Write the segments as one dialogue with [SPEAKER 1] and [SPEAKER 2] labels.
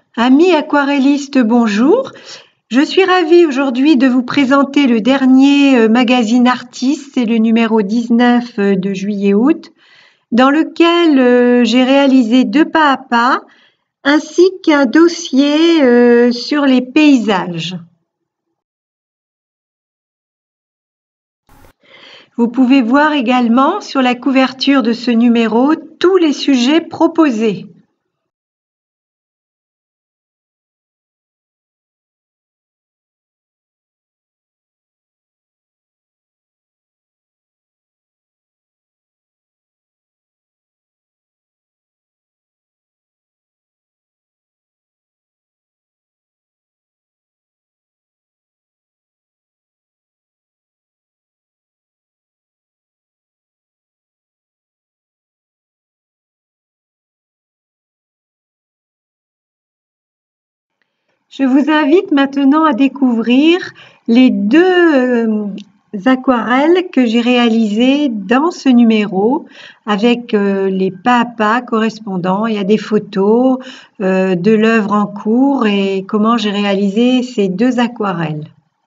[SPEAKER 1] Amis aquarellistes, bonjour. Je suis ravie aujourd'hui de vous présenter le dernier magazine Artistes, c'est le numéro 19 de juillet-août, dans lequel j'ai réalisé 2 pas à pas, ainsi qu'un dossier sur les paysages. Vous pouvez voir également sur la couverture de ce numéro tous les sujets proposés. Je vous invite maintenant à découvrir les 2 aquarelles que j'ai réalisées dans ce numéro avec les pas à pas correspondants. Il y a des photos de l'œuvre en cours et comment j'ai réalisé ces 2 aquarelles.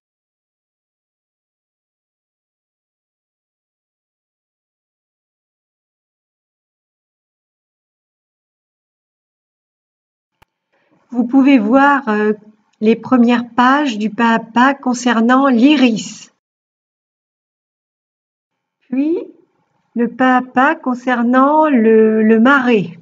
[SPEAKER 1] Vous pouvez voir les premières pages du pas à pas concernant l'iris. Puis, le pas à pas concernant le marais.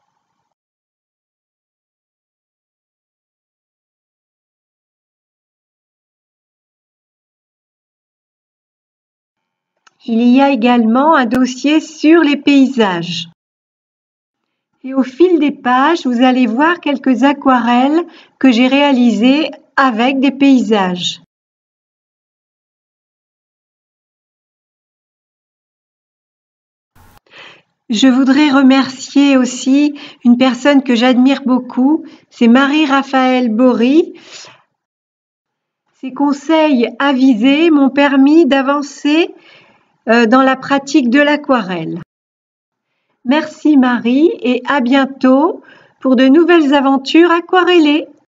[SPEAKER 1] Il y a également un dossier sur les paysages. Et au fil des pages, vous allez voir quelques aquarelles que j'ai réalisées avec des paysages. Je voudrais remercier aussi une personne que j'admire beaucoup, c'est Marie-Raphaëlle Bory. Ses conseils avisés m'ont permis d'avancer dans la pratique de l'aquarelle. Merci Marie et à bientôt pour de nouvelles aventures aquarellées.